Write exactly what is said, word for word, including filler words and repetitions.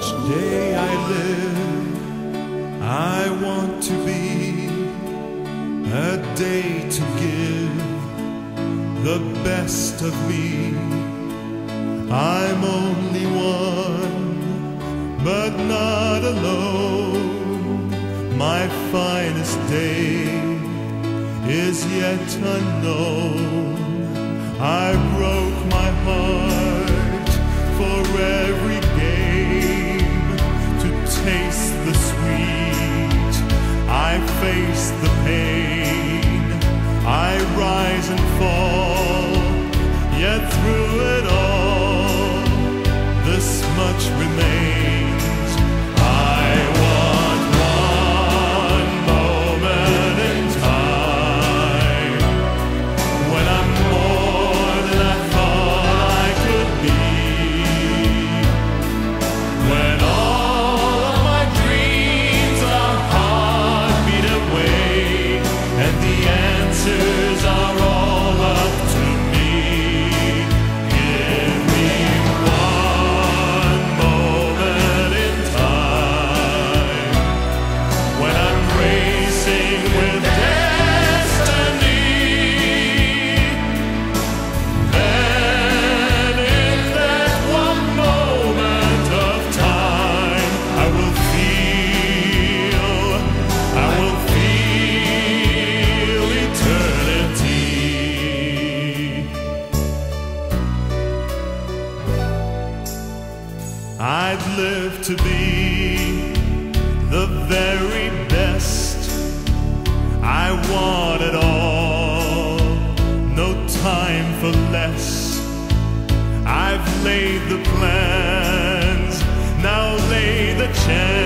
Each day I live, I want to be a day to give the best of me. I'm only one, but not alone. My finest day is yet unknown. I broke my heart for every game to taste the sweet. I face the pain, I rise and fall, yet through it all, this much remains. I want one moment in time when I'm more than I thought I could be, when all of my dreams are heartbeat away and the answers are all up to me. Give me one moment in time when I'm racing with destiny. Then in that one moment of time, I will feel, I will feel eternity. I'd live to be the very best. I want it all, no time for less. I've laid the plans, now lay the chance.